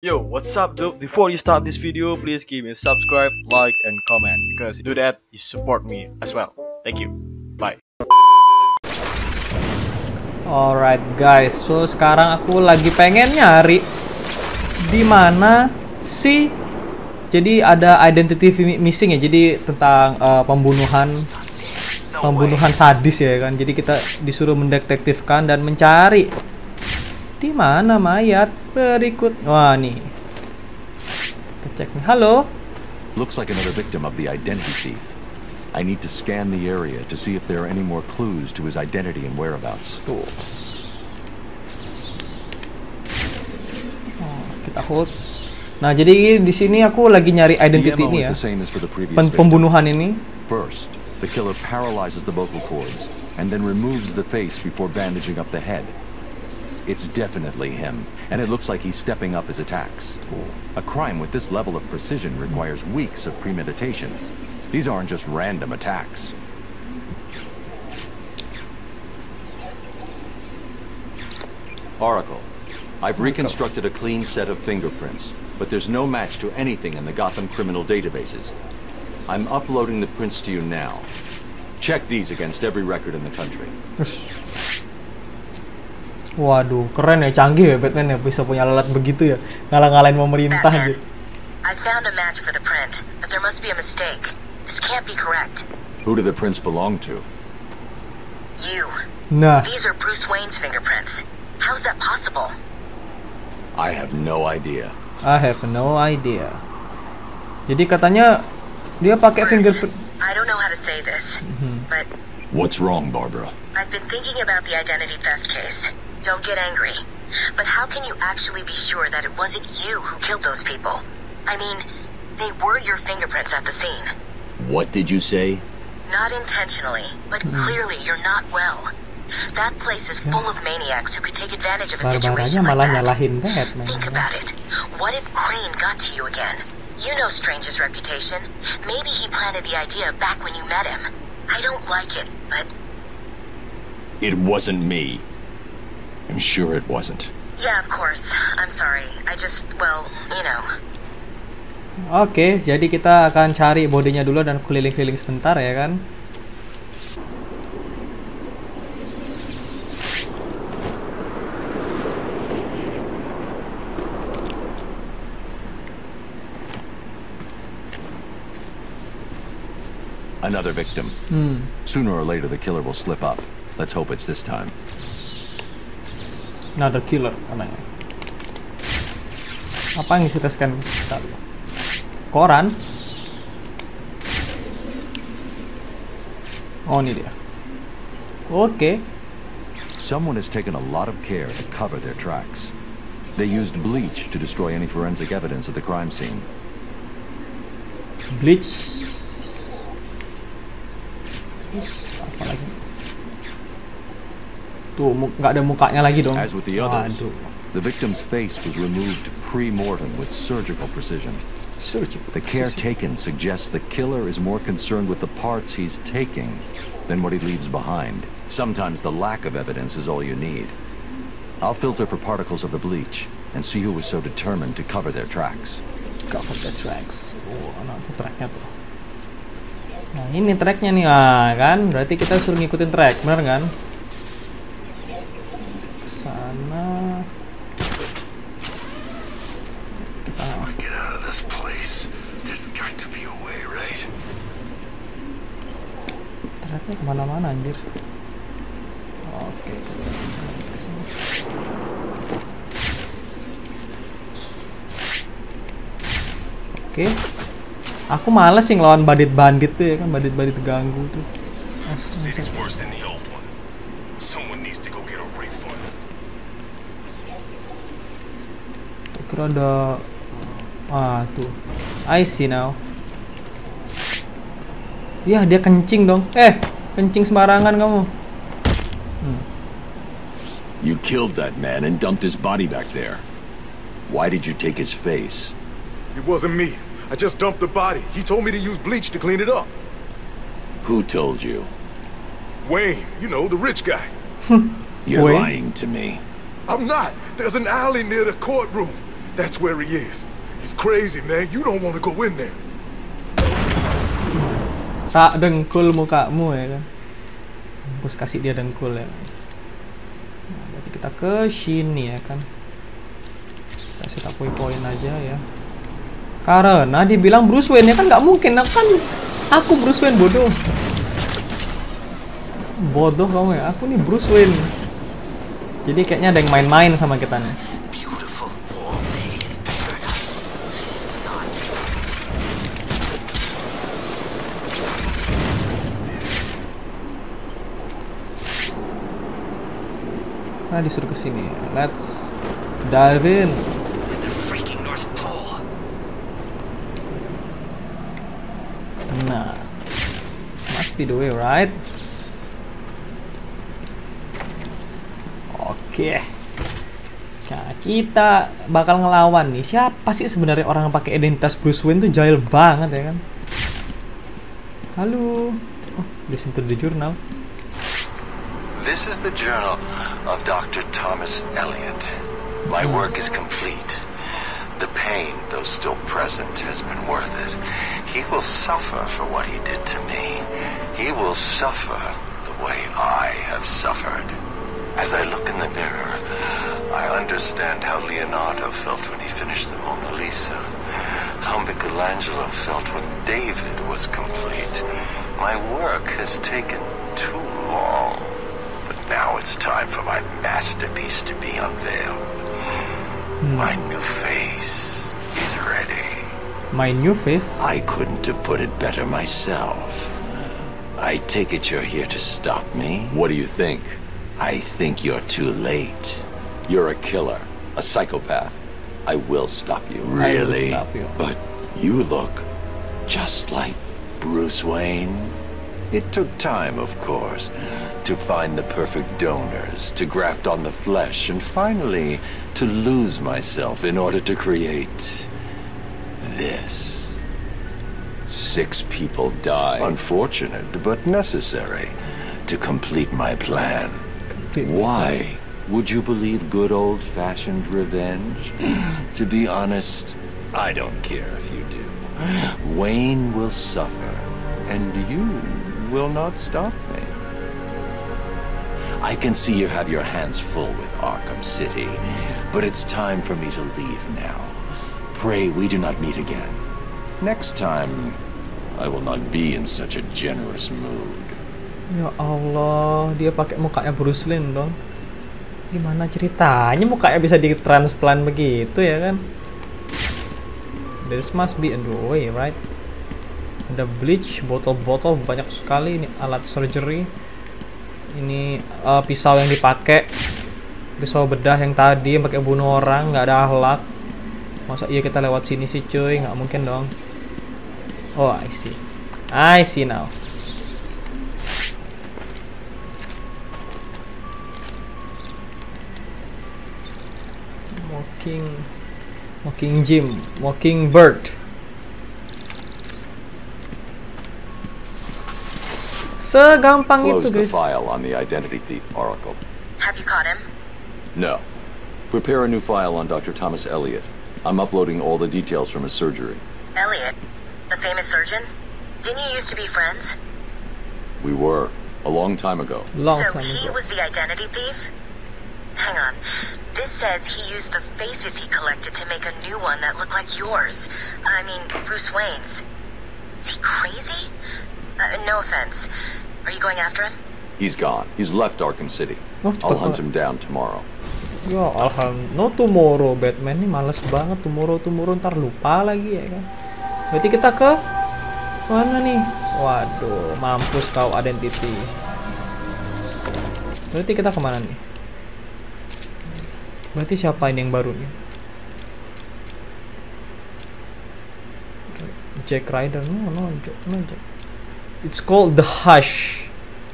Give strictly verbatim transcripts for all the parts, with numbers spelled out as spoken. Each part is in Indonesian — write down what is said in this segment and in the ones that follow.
Yo, what's up, dude? Before you start this video, please give me a subscribe, like, and comment because do that, you support me as well. Thank you. Bye. Alright guys, so sekarang aku lagi pengen nyari di mana sih. Jadi ada identity missing ya. Jadi tentang uh, pembunuhan pembunuhan sadis ya kan. Jadi kita disuruh mendetektifkan dan mencari di mana mayat berikut. Wah nih, kita cek nih. Halo. Looks like another victim of the identity thief. I need to scan the area to see if there are any more clues to his identity and whereabouts. Tuh. Oh, kita hold. Nah, jadi di sini aku lagi nyari identity ini ya. Pen pembunuhan ini. First, the killer paralyzes the vocal cords and then removes the face before bandaging up the head. It's definitely him, and it looks like he's stepping up his attacks. A crime with this level of precision requires weeks of premeditation. These aren't just random attacks. Oracle, I've reconstructed a clean set of fingerprints, but there's no match to anything in the Gotham criminal databases. I'm uploading the prints to you now. Check these against every record in the country. Waduh, keren ya, canggih ya Batman ya, bisa punya alat begitu ya, ngalah-ngalahin pemerintah gitu. I found a match for the print, but there must be a mistake. This can't be correct. Who do the prints belong to? You. Nah. These are Bruce Wayne's fingerprints. How is that possible? I have no idea. I have no idea. Jadi katanya dia pakai fingerprint. I don't know how to say this, mm-hmm. but what's wrong, Barbara? I've been thinking about the identity theft case. Don't get angry, but how can you actually be sure that it wasn't you who killed those people? I mean, they were your fingerprints at the scene. What did you say? Not intentionally, but mm. clearly you're not well. That place is full of maniacs who could take advantage of a situation like that. Think about it. What if Crane got to you again? You know Strange's reputation. Maybe he planted the idea back when you met him. I don't like it, but... It wasn't me. I'm sure it wasn't. Yeah, of course. I'm sorry. I just, well, you know... Oke, okay, jadi kita akan cari bodinya dulu dan keliling-keliling sebentar ya kan. Another victim. Hmm. Sooner or later the killer will slip up. Let's hope it's this time. Another killer, namanya. Apa yang kita scan? Koran. Oh, ini dia. Oke. Okay. Someone has taken a lot of care to cover their tracks. They used bleach to destroy any forensic evidence of the crime scene. Bleach. Apa lagi? Tuh, nggak ada mukanya lagi dong. As with the others, the victim's face was removed pre-mortem with surgical precision. Surgical the care taken suggests the killer is more concerned with the parts he's taking than what he leaves behind. Sometimes the lack of evidence is all you need. I'll filter for particles of the bleach and see who was so determined to cover their tracks. Cover their tracks. Oh, nah, itu tracknya tuh. Nah, ini tracknya nih, ah, kan? Berarti kita suruh ngikutin track, bener kan? Sana. Kita get out of this place. There's got to be a way, right? Tracknya kemana-mana anjir. Oke. Oke. Aku males sih ngelawan bandit-bandit tuh ya kan, bandit-bandit ganggu tuh. Kira ada, ah tuh, I see now. Ya dia kencing dong, eh kencing sembarangan kamu. Hmm. You killed that man and dumped his body back there. Why did you take his face? It wasn't me. I just dumped the body. He told me to use bleach to clean it up. Who told you? Wayne, you know, the rich guy. You're Wayne? lying to me. I'm not. There's an alley near the courtroom. That's where he is. He's crazy, man. You don't want to go in there. Tak dengkul mukamu ya kan. Terus kasih dia dengkul ya. Nah, berarti kita ke sini ya kan. Kita set poin-poin aja ya. Karena dibilang Bruce Wayne ya kan nggak mungkin. Nah, kan aku Bruce Wayne bodoh. Bodoh kamu ya. Aku nih Bruce Wayne. Jadi kayaknya ada yang main-main sama kita nih. Nah, disuruh ke sini. Let's dive in. Nah, must be the way, right? Oke. Nah, kita bakal ngelawan nih. Siapa sih sebenarnya orang yang pakai identitas Bruce Wayne tuh jahil banget ya kan? Halo. Oh, listen to the journal. This is the journal of Doctor Thomas Elliot. My work is complete. The pain, though still present, has been worth it. He will suffer for what he did to me. He will suffer the way I have suffered. As I look in the mirror, I understand how Leonardo felt when he finished the Mona Lisa. How Michelangelo felt when David was complete. My work has taken too long. Now it's time for my masterpiece to be unveiled. Hmm. My new face is ready. My new face? I couldn't have put it better myself. I take it you're here to stop me? What do you think? I think you're too late. You're a killer, a psychopath. I will stop you. Really? I will stop you. But you look just like Bruce Wayne. It took time, of course, to find the perfect donors, to graft on the flesh, and finally to lose myself in order to create this. Six people died. Unfortunate, but necessary to complete my plan. Complete Why would you believe good old-fashioned revenge? To be honest, I don't care if you do. Wayne will suffer, and you will not stop me. I can see you have your hands full with Arkham City, but it's time for me to leave now. Pray we do not meet again. Next time, I will not be in such a generous mood. Ya Allah, dia pakai mukanya Bruce Wayne dong. Gimana ceritanya mukanya bisa ditransplant begitu ya kan? This must be a way, right? Ada bleach, botol-botol banyak sekali. Ini alat surgery. Ini uh, pisau yang dipakai, pisau bedah yang tadi yang pakai bunuh orang, nggak ada akhlak. Masa iya kita lewat sini sih cuy? Nggak mungkin dong. Oh, I see. I see now. Walking, walking gym, walking bird. Segampang itu, Close the guys. file on the identity thief Oracle. Have you caught him? No. Prepare a new file on Doctor Thomas Elliot. I'm uploading all the details from his surgery. Elliot, the famous surgeon? Didn't you used to be friends? We were. A long time ago. Long So time he ago. was the identity thief? Hang on. This says he used the faces he collected to make a new one that looked like yours. I mean, Bruce Wayne's. Is he crazy? Uh, no offense. Are you going after him? He's gone. He's left Arkham City. Oh, I'll cepet hunt banget. him down tomorrow. Ya alhamdulillah. No tomorrow, Batman nih males banget. Tomorrow tomorrow ntar lupa lagi ya kan. Berarti kita ke mana nih? Waduh, mampus kau identity. Berarti kita kemana nih? Berarti siapa ini yang baru nih? Jack Ryder, no no Jack, no Jack. It's called The Hush.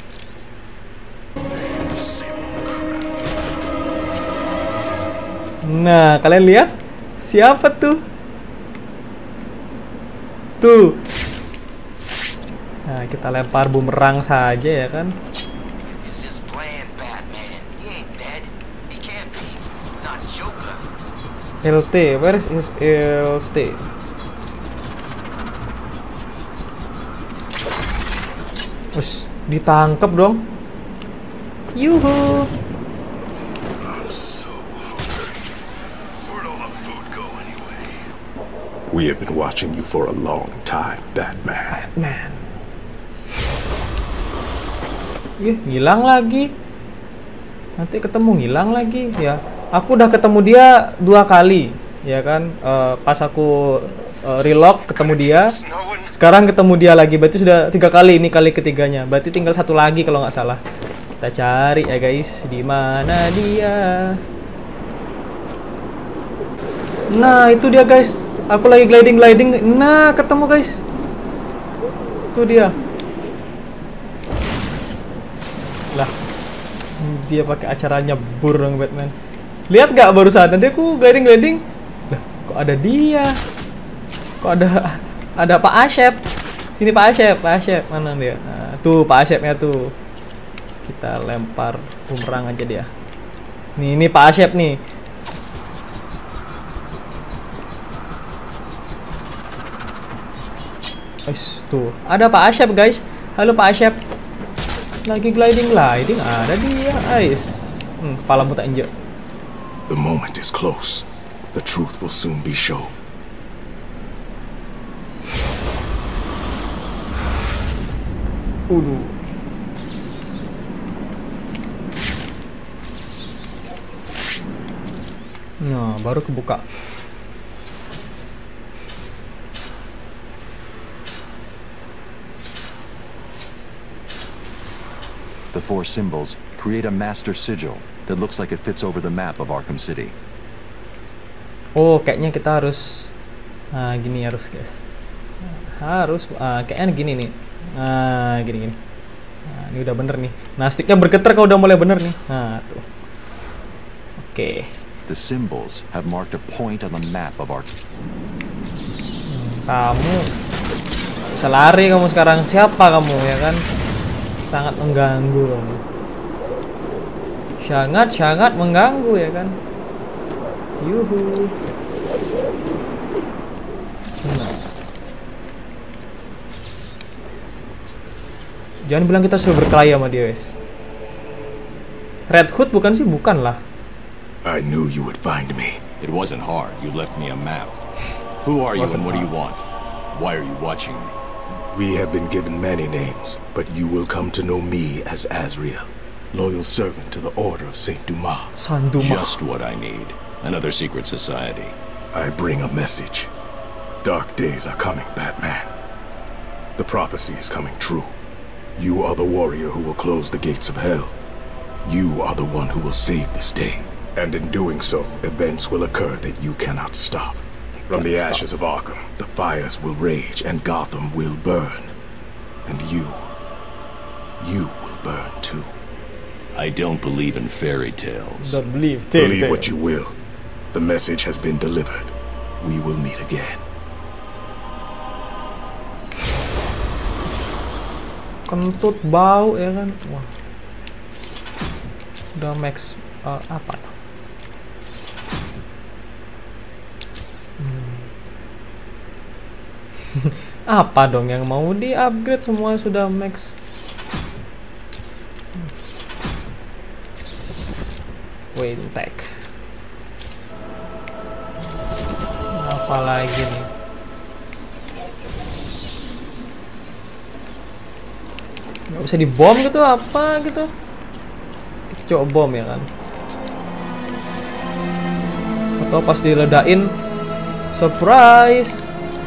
Nah, kalian lihat? Siapa tuh? Tuh. Nah, kita lempar bumerang saja ya kan? It's just playing Batman. He ain't dead. He can't be. Not Joker. L T, where is L T? Wes, ditangkap dong. Yuhu. We have been watching you for a long time, Batman. Batman. Ih, ngilang lagi. Nanti ketemu ngilang lagi ya. Aku udah ketemu dia dua kali, ya kan? Uh, pas aku uh, relock ketemu dia. Sekarang ketemu dia lagi. Berarti sudah tiga kali, ini kali ketiganya. Berarti tinggal satu lagi kalau nggak salah. Kita cari ya guys, di mana dia? Nah, itu dia guys. Aku lagi gliding-gliding. Nah, ketemu guys. Itu dia. Lah, dia pakai acara nyebur dong Batman. Lihat gak barusan ada aku gliding-gliding. Lah, kok ada dia? Kok ada ada Pak Asyep? Sini Pak Asyep, Pak Asyep mana dia? Nah, tuh Pak Asyepnya tuh. Kita lempar bumerang aja dia. Nih, ini Pak Asyep nih. Guys, tuh ada Pak Asyep guys. Halo Pak Asyep. Lagi gliding gliding ada dia guys. Hmm, kepalamu tak injek. The moment is close. The truth will soon be shown. Uduh. Nah, baru kebuka. The four symbols create a master sigil that looks like it fits over the map of Arkham City. Oh, kayaknya kita harus nah, gini harus guys. Harus uh, kayaknya gini nih. Nah, gini gini. Nah, ini udah bener nih. Nah, sticknya bergetar kalau udah mulai bener nih. Nah, tuh. Oke. Okay. The symbols have marked a point on the map of Arkham. Hmm, kamu bisa lari kamu sekarang. Siapa kamu ya kan? Sangat mengganggu loh. Sangat sangat mengganggu ya kan. Yuhu. Nah. Jangan bilang kita sudah berkelahi sama dia guys. Red Hood bukan sih? Bukan lah. I knew you would find me. It wasn't hard. You left me a map. Who are you and what do you want? Why are you watching me? We have been given many names, but you will come to know me as Azrael, loyal servant to the Order of Saint Dumas. Saint Dumas. Just what I need. Another secret society. I bring a message. Dark days are coming, Batman. The prophecy is coming true. You are the warrior who will close the gates of hell. You are the one who will save this day. And in doing so, events will occur that you cannot stop. From the ashes of Arkham, the fires will rage and Gotham will burn. And you, you will burn too. I don't believe in fairy tales. Don't believe tale Believe tale. what you will. The message has been delivered. We will meet again. Kentut bau ya kan. Wah. Udah max uh, apa? Hmm. Apa dong yang mau di upgrade? Semua sudah max. Wayne Tech. Apa lagi nih? Nggak bisa dibom gitu apa gitu? Kita coba bom ya kan? Atau pas diledain surprise.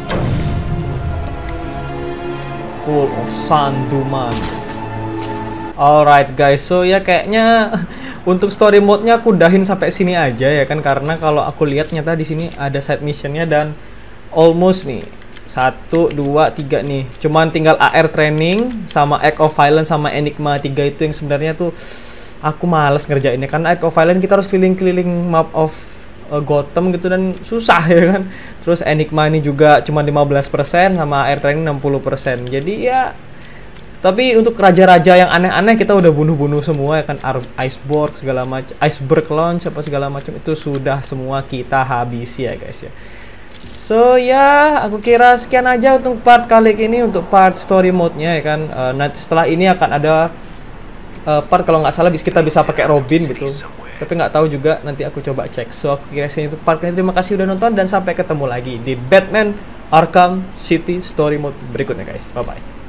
Full of Saint Dumas. Alright guys, so ya kayaknya untuk story mode-nya aku udahin sampai sini aja ya kan, karena kalau aku lihat nyata di sini ada side mission-nya dan almost nih satu, dua, tiga nih. Cuman tinggal A R training sama Act of Violence sama Enigma tiga itu yang sebenarnya tuh aku males ngerjainnya, karena Act of Violence kita harus keliling-keliling map of uh, Gotham gitu dan susah ya kan. Terus Enigma ini juga cuma lima belas persen sama A R training enam puluh persen. Jadi ya Tapi untuk raja-raja yang aneh-aneh kita udah bunuh-bunuh semua ya kan, iceberg segala macam, iceberg launch apa segala macam itu sudah semua kita habisi ya guys ya. So ya, aku kira sekian aja untuk part kali ini, untuk part story mode-nya ya kan. Uh, nanti setelah ini akan ada uh, part kalau nggak salah kita bisa pakai Robin gitu. Tapi nggak tahu juga, nanti aku coba cek. So aku kira sekian itu part ini. Terima kasih udah nonton dan sampai ketemu lagi di Batman Arkham City story mode berikutnya guys. Bye bye.